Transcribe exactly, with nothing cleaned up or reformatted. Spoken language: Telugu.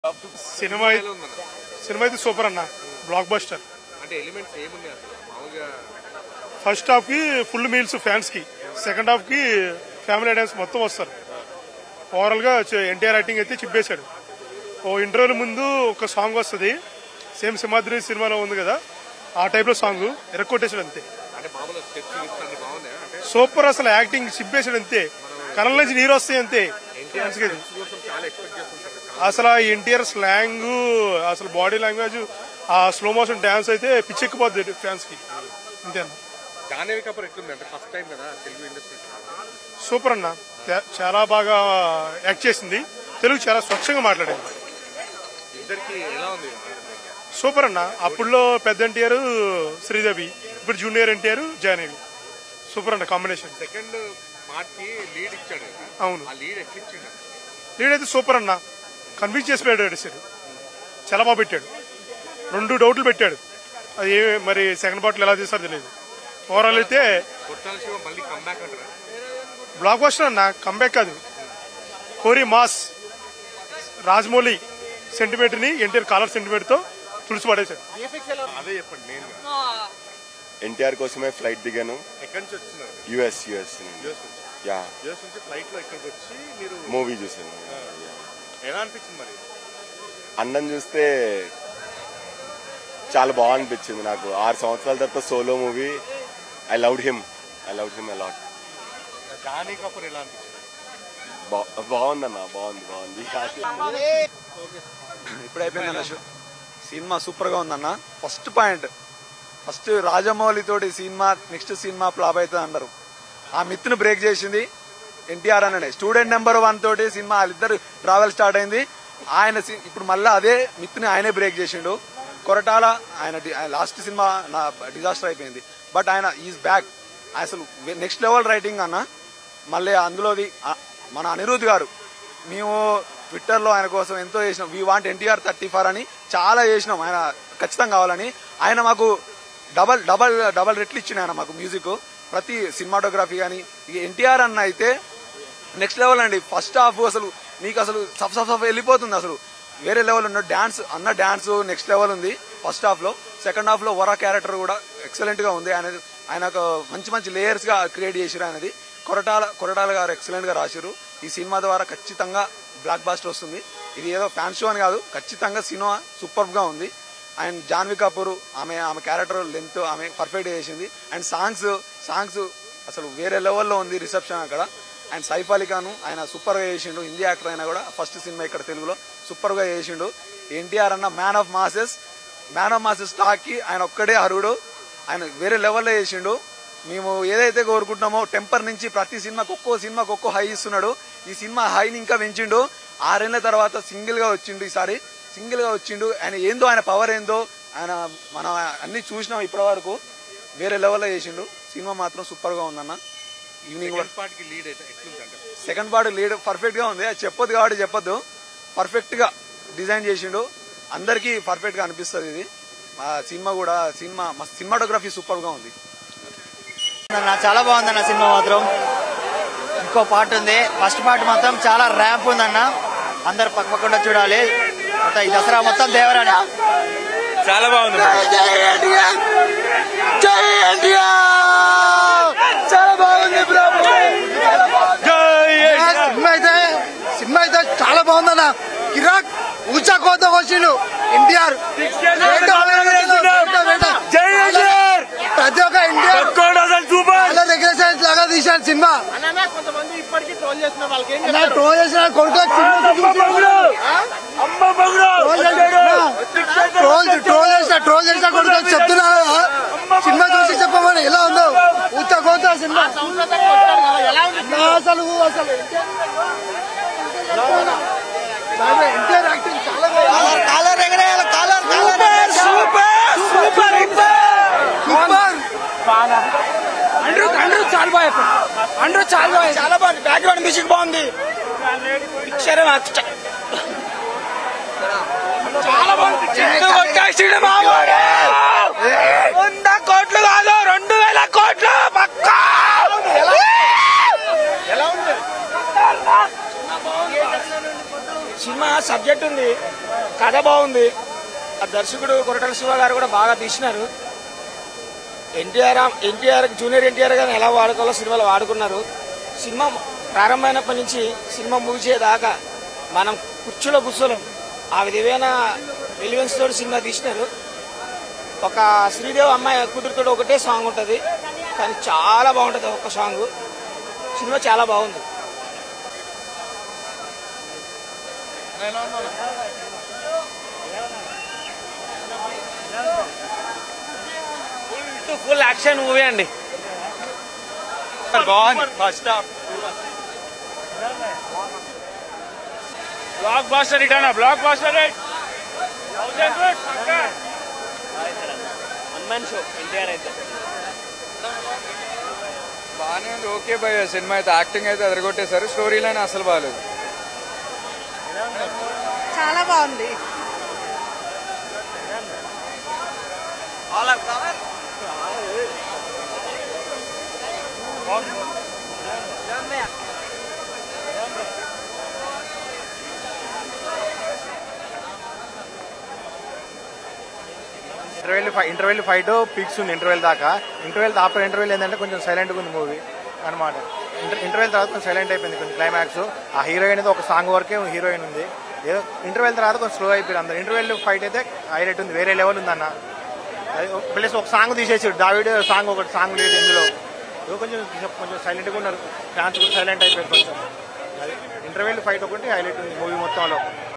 సినిమా సినిమా అయితే సూపర్ అన్న, బ్లాక్ బస్టర్. అంటే ఎలిమెంట్స్ ఏమున్నాయి అసలు మామూలుగా? ఫస్ట్ హాఫ్ కి ఫుల్ మీల్స్ ఫ్యాన్స్ కి, సెకండ్ హాఫ్ కి ఫ్యామిలీ డాన్స్ మొత్తం వస్తారు. ఓవరాల్ గా ఎన్టీఆర్ యాక్టింగ్ అయితే చిప్పేశాడు. ఓ ఇంటర్వ్యూ ముందు ఒక సాంగ్ వస్తుంది, సేమ్ సింహాద్రి సినిమాలో ఉంది కదా ఆ టైప్ లో సాంగ్ ఎరక్కొట్టేశాడు అంతే. సూపర్, అసలు యాక్టింగ్ చిప్పేశాడు అంతే. కళ్ళ నుంచి నీరు వస్తాయి అంతే. అసలు ఆ ఎన్టీఆర్ స్లాంగ్, అసలు బాడీ లాంగ్వేజ్, ఆ స్లో మోషన్ డాన్స్ అయితే పిచ్చెక్కిపోద్ది ఫ్యాన్స్ కి అంతేనా. జాహ్నవి కపూర్ ఎట్లుంది అంటే ఫస్ట్ టైం కదా తెలుగు ఇండస్ట్రీ? సూపర్ అన్న, చాలా బాగా యాక్ట్ చేసింది, తెలుగు చాలా స్వచ్ఛంగా మాట్లాడింది. ఇద్దరికి ఎలా ఉంది? సూపర్ అన్న. అప్పుడులో పెద్ద ఎన్టీఆర్ శ్రీదేవి, ఇప్పుడు జూనియర్ ఎన్టీఆర్ జాహ్నవి. సూపర్ అన్న కాంబినేషన్. సెకండ్ పార్ట్ కి లీడ్ ఇచ్చాడు. అవును, ఆ లీడ్ ఎట్లా ఇచ్చాడు? లీడ్ అయితే సూపర్ అన్న, కన్విన్స్ చేసి పెట్టాడు, చాలా బాగా పెట్టాడు. రెండు డౌట్లు పెట్టాడు, అది మరి సెకండ్ పార్ట్ ఎలా చేస్తారో తెలియదు. ఓవరాల్ అయితే బ్లాక్ బస్టర్ అన్న, కంబ్యాక్ కాదు. కోరి మాస్ రాజమౌళి సెంటిమెంట్ ని ఎన్టీఆర్ కాలర్ సెంటిమెంట్ తో తుడిచి పడేశాడు. అదే చెప్పండి. నేను ఎన్టీఆర్ కోసమే ఫ్లైట్ దిగాను. ఎక్కడి నుంచి వచ్చినారు? యుఎస్ యుఎస్ యా యుఎస్ నుంచి ఫ్లైట్ లో ఇక్కడికి వచ్చి మీరు మూవీ చూసాను. ఎలా అనిపించింది మరి? అన్నం చూస్తే చాలా బాగా అనిపించింది నాకు. ఆరు సంవత్సరాల తర్వాత solo movie. I loved him I loved him a lot. Janhvi Kapoor ఎలా అనిపించింది? బాగుందన్న, బాగుంది బాగుంది ఇప్పుడు అయిపోయిందన్న షో. సినిమా సూపర్ గా ఉందన్న. ఫస్ట్ పాయింట్, ఫస్ట్ రాజమౌళి తోటి సినిమా నెక్స్ట్ సినిమా ఫ్లాప్ అవుతుంది అన్నారు. ఆ మిత్ ను బ్రేక్ చేసింది ఎన్టీఆర్ అనే. స్టూడెంట్ నెంబర్ వన్ తోటి సినిమా వాళ్ళిద్దరు ట్రావెల్ స్టార్ట్ అయింది. ఆయన ఇప్పుడు మళ్ళీ అదే మిత్ ని ఆయనే బ్రేక్ చేసిండు. కొరటాల ఆయన లాస్ట్ సినిమా నా డిజాస్టర్ అయిపోయింది, బట్ ఆయన ఈజ్ బ్యాక్. అసలు నెక్స్ట్ లెవెల్ రైటింగ్ అన్న. మళ్ళీ అందులోది మన అనిరుద్ గారు, మేము ట్విట్టర్ లో ఆయన కోసం ఎంతో చేసినాం. We want NTR thirty four అని చాలా చేసినాం, ఆయన ఖచ్చితంగా కావాలని. ఆయన మాకు డబల్ డబల్ డబల్ రెట్లు ఇచ్చిన ఆయన మాకు మ్యూజిక్, ప్రతి సినిమాటోగ్రఫీ కానీ. ఇక ఎన్టీఆర్ అన్న అయితే నెక్స్ట్ లెవెల్ అండి. ఫస్ట్ హాఫ్ అసలు నీకు అసలు సఫ్ సఫ్ సఫ్ వెళ్ళిపోతుంది, అసలు వేరే లెవెల్ ఉన్న డాన్స్ అన్న డాన్స్ నెక్స్ట్ లెవెల్ ఉంది ఫస్ట్ హాఫ్ లో. సెకండ్ హాఫ్ లో వరా క్యారెక్టర్ కూడా ఎక్సలెంట్ గా ఉంది. ఆయన ఆయన మంచి మంచి లేయర్స్ గా క్రియేట్ చేసిరు ఆయనది. కొరటాల కొరటాల గారు ఎక్సలెంట్ గా రాసిరు. ఈ సినిమా ద్వారా ఖచ్చితంగా బ్లాక్ బాస్టర్ వస్తుంది. ఇది ఏదో ఫ్యాన్ షో అని కాదు, ఖచ్చితంగా సినిమా సూపర్ గా ఉంది. అండ్ జాహ్నవి కపూర్ ఆమె ఆమె క్యారెక్టర్ లెంత్ ఆమె పర్ఫెక్ట్ చేసింది. అండ్ సాంగ్స్ సాంగ్స్ అసలు వేరే లెవెల్లో ఉంది రిసెప్షన్ అక్కడ. అండ్ సైఫ్ అలీ ఖాన్ ఆయన సూపర్ గా చేసిండు, హిందీ యాక్టర్ అయినా కూడా ఫస్ట్ సినిమా ఇక్కడ తెలుగులో సూపర్ గా చేసిండు. ఎన్టీఆర్ అన్న man of masses, man of masses stock కి ఆయన ఒక్కడే అర్హుడు. ఆయన వేరే లెవెల్లో చేసిండు. మేము ఏదైతే కోరుకుంటున్నామో టెంపర్ నుంచి ప్రతి సినిమాకి ఒక్కో సినిమాకి ఒక్కో హై ఇస్తున్నాడు. ఈ సినిమా హైని ఇంకా పెంచిండు. ఆరేళ్ల తర్వాత సింగిల్ గా వచ్చిండు, ఈసారి సింగిల్ గా వచ్చిండు. ఆయన ఏందో, ఆయన పవర్ ఏందో ఆయన మనం అన్ని చూసినాం ఇప్పటి వరకు. వేరే లెవెల్లో చేసిండు. సినిమా మాత్రం సూపర్ గా ఉందన్న. Evening second part lead perfect గా ఉంది. అది చెప్పొద్దు కాబట్టి చెప్పొద్దు, పర్ఫెక్ట్ గా డిజైన్ చేసిండు. అందరికి పర్ఫెక్ట్ గా అనిపిస్తుంది ఇది. సినిమా కూడా సినిమా సినిమాటోగ్రఫీ సూపర్ గా ఉంది. చాలా బాగుందన్న సినిమా మాత్రం. ఇంకో పార్ట్ ఉంది, ఫస్ట్ పార్ట్ మాత్రం చాలా ర్యాంప్ ఉందన్న. అందరు పక్కపకుండా చూడాలి. మొత్తం ఈ దసరా మొత్తం దేవరాని చాలా బాగుంది. చాలా బాగుంది సినిమా అయితే. సినిమా అయితే చాలా బాగుందన్న. కిరాక్ ఊచా కోత వచ్చిండు ఎన్టీఆర్. ప్రతి ఒక్క ఎన్టీఆర్ రెగ్యులేషన్స్ లాగా తీశారు సినిమా. కొంతమంది ఇప్పటికీ ట్రోల్ చేసిన వాళ్ళకి ట్రోల్ చేసిన కొడుకు ట్రోల్ చేసిన ట్రోల్ చేసిన కొడుకు చెప్తున్నా సినిమా చూసి చెప్పమని. ఎలా ఉందో ఊచా కోత సినిమా అసలు అసలు ఎన్టీఆర్ యాక్టింగ్ చాలా బాగుంది. చాలా బాగా అండ్రూ చాలా బాగా చాలా బాగుంది. బ్యాక్గ్రౌండ్ మ్యూజిక్ బాగుంది. పిక్చర్ చాలా బాగుంది. వంద కోట్లు కాదు, రెండు వేల కోట్లు పక్కా. ఎలా ఉంది సినిమా? సబ్జెక్ట్ ఉంది, కథ బాగుంది. ఆ దర్శకుడు కొరటాల శివ గారు కూడా బాగా తీసినారు. ఎన్టీఆర్ ఎన్టీఆర్ జూనియర్ ఎన్టీఆర్ గారిని ఎలా వాడుకోవాలో సినిమాలో వాడుకున్నారు. సినిమా ప్రారంభమైనప్పటి నుంచి సినిమా ముగిసేదాకా మనం కుర్చీలో కూర్చోలేం. ఆ విధమైన ఎలివెన్స్ తోటి సినిమా తీసినారు. ఒక శ్రీదేవి అమ్మాయి కూతురుతో ఒకటే సాంగ్ ఉంటది, కానీ చాలా బాగుంటది ఒక్క సాంగ్. సినిమా చాలా బాగుంది. ఫుల్ ఫుల్ యాక్షన్ మూవీ అండి. బాగుంది. First half blockbuster return blockbuster one man show NTR అయితే బాగానే ఉంది. ఓకే భయ సినిమా అయితే యాక్టింగ్ అయితే అదరగొట్టేశారు. స్టోరీ లైన్ అసలు బాగాలేదు. చాలా బాగుంది. ఇంటర్వెల్ ఇంటర్వెల్ ఫైట్ పిక్స్ ఉంది. ఇంటర్వెల్ దాకా ఇంటర్వెల్ ఆఫ్టర్ ఇంటర్వెల్ ఏంటంటే కొంచెం సైలెంట్గా ఉంది మూవీ అనమాట. ఇంటర్వెల్ తర్వాత కొంచెం సైలెంట్ అయిపోయింది. కొంచెం క్లైమాక్స్ ఆ హీరోయిన్ అయితే ఒక సాంగ్ వరకే హీరోయిన్ ఉంది. ఏదో ఇంటర్వెల్ తర్వాత కొంచెం స్లో అయిపోయింది అందరు. ఇంటర్వెల్ ఫైట్ అయితే హైలైట్ ఉంది, వేరే లెవెల్ ఉంది అన్న. ప్లస్ ఒక సాంగ్ తీసేసాడు దావిడ్ సాంగ్, ఒకటి సాంగ్ లేదు ఇందులో. కొంచెం కొంచెం సైలెంట్గా ఉన్నారు ఫ్యాన్స్ కూడా, సైలెంట్ అయిపోయారు కొంచెం. అది ఇంటర్వెల్ ఫైట్ ఒకటి హైలైట్ ఉంది మూవీ మొత్తంలో.